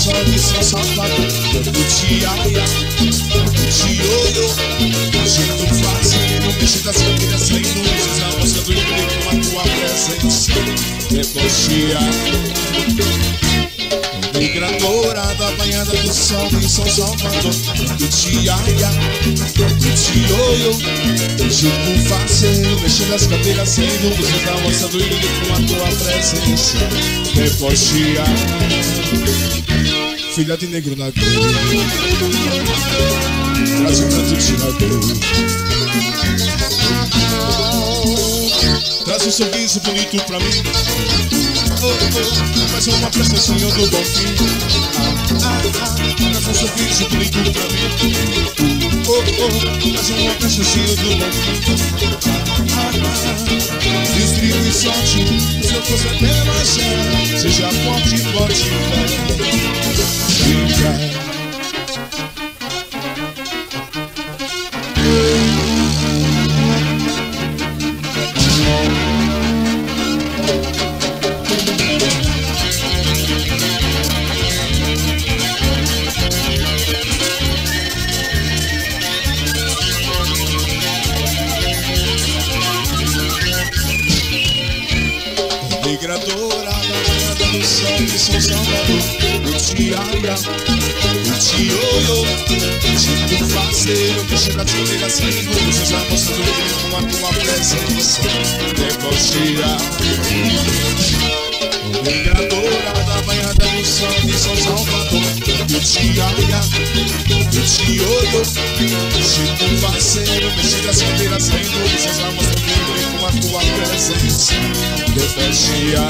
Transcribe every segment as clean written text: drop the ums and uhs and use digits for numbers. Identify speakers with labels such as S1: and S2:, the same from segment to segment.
S1: sol de São Salvador. Cutiaia, cutioio, o jeito fácil, não mexe das famílias sem luzes, a moça do emprego com a tua presença. Debochia, migradora banhada do sol de São Salvador. Cutiaia, cutioio, o jeito fácil, mexe das cadeiras sem luzes, a moça do emprego com a tua presença. Debochia, filha de negro na cor, traz um canto tirador, traz um sorriso bonito pra mim. Oh, oh, faz uma festa, Senhor do bom fim. Traz um sorriso bonito pra mim. Oh, oh, faz uma festa, Senhor do bom fim. Distrito e sorte, seu corpo é pela cheia, seja forte, forte, fé. Migradora banhada do sol de São Salvador. Cutiaia, cutioio, tipo faceiro, mexe das cadeiras sem luzes, a moça do bem com a tua presença. Debochia, migradora banhada do sol de São Salvador. Cutiaia, cutioio, tipo faceiro, mexe das cadeiras sem luzes, a moça do bem com a tua presença. Debochia,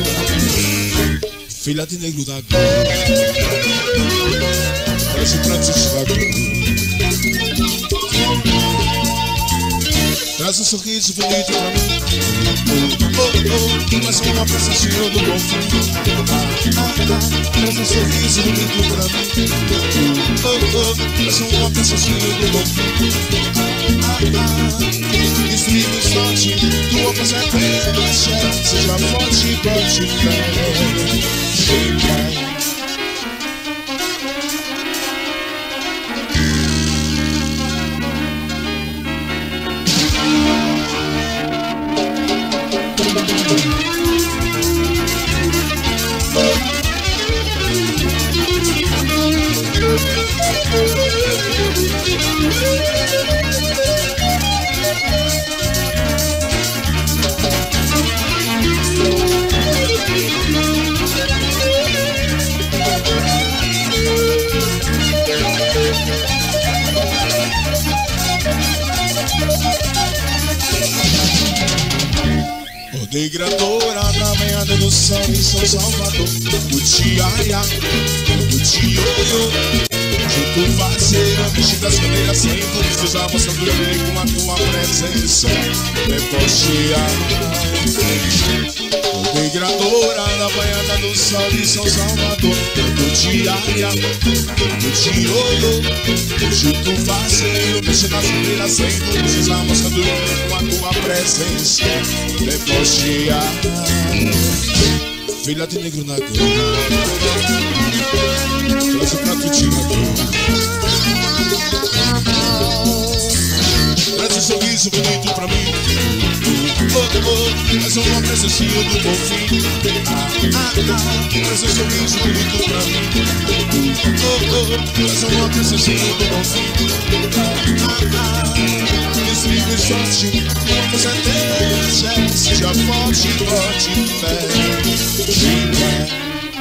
S1: filha de negro da cor, parece Francisco da cor. Traz um sorriso bonito pra mim. Oh, oh, oh, mais uma peça, Senhor do bom fim. Traz um sorriso bonito pra mim. Oh, oh, mais uma peça, Senhor do bom fim. Distrito e sorte, tua voz é cresce, seja forte, forte, fé. Migradora da banhada do sol em São Salvador. Cutiaia, cutioio, junto parceiro, mexe das cadeiras sem luzes, a moça do bem com a tua presença. Debochia, migradora da banhada do sol em São Salvador. Cutiaia, cutioio, junto parceiro, mexe das cadeiras sem luzes, a moça do bem com a tua presença. Debochia, filha de negro na cor, traz o prato tirador, traz um sorriso bonito pra mim. Oh, oh, traz uma presença do bom fim. Traz um sorriso bonito pra mim. Oh, oh, traz uma presença do bom fim. Distrito e sorte, tua voz é cresce, seja forte, forte, fé.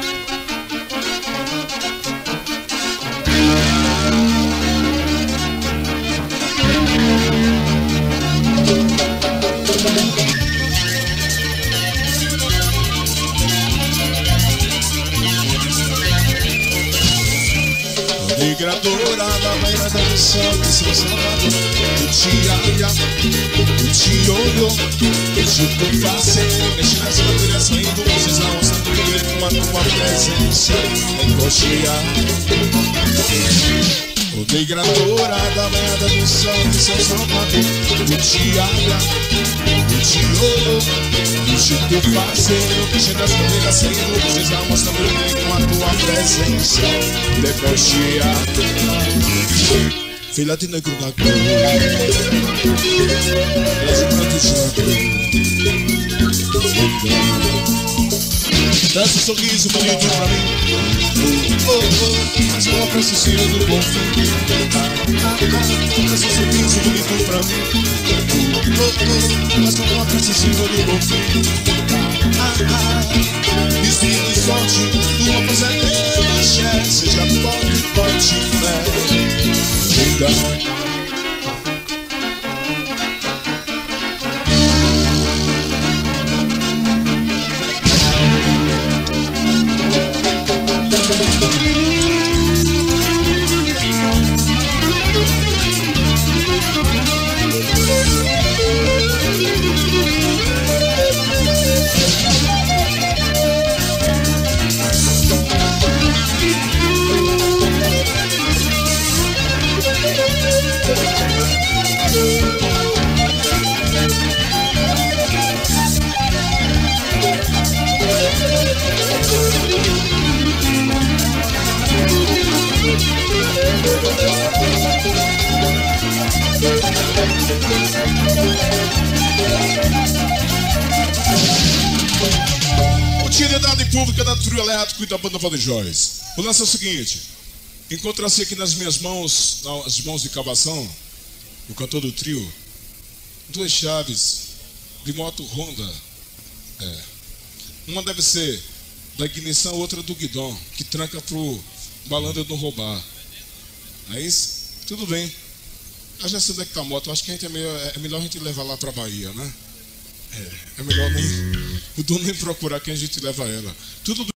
S1: Migradora da banhada do sol de São Salvador. Cutiaia, cutioio, junto parceiro, mexe nas cadeiras sem luzes, a onça do bem com a tua presença. Debochia, Odeio gradora da merda do sol de seu salvador. O Tiaga, o Tiolo, o Chico parceiro, deixa das bandeiras saindo, vocês já mostrando bem com a tua presença. Depois Tiaga, filha de negro da cor, traz pra tu dança um sorriso bonito pra mim. Mas uma processinha do bom fim. Dança um sorriso bonito pra mim. Mas uma processinha do bom fim. Espírito e sorte, tua fazendeira, axé. Seja pobre, forte, fé. Utilidade pública da trio elétrico e da banda Vadejóis. O lance é o seguinte: encontra-se aqui nas minhas mãos, nas mãos de Cavação, o cantor do trio, duas chaves de moto Honda. Uma deve ser da ignição, outra do guidão, que tranca pro malandro não roubar. Não é isso? Tudo bem. Eu já sei onde é que tá a moto. Eu acho que a gente é melhor a gente levar lá pra Bahia, né? É melhor nem o dono nem procurar quem a gente leva ela. Tudo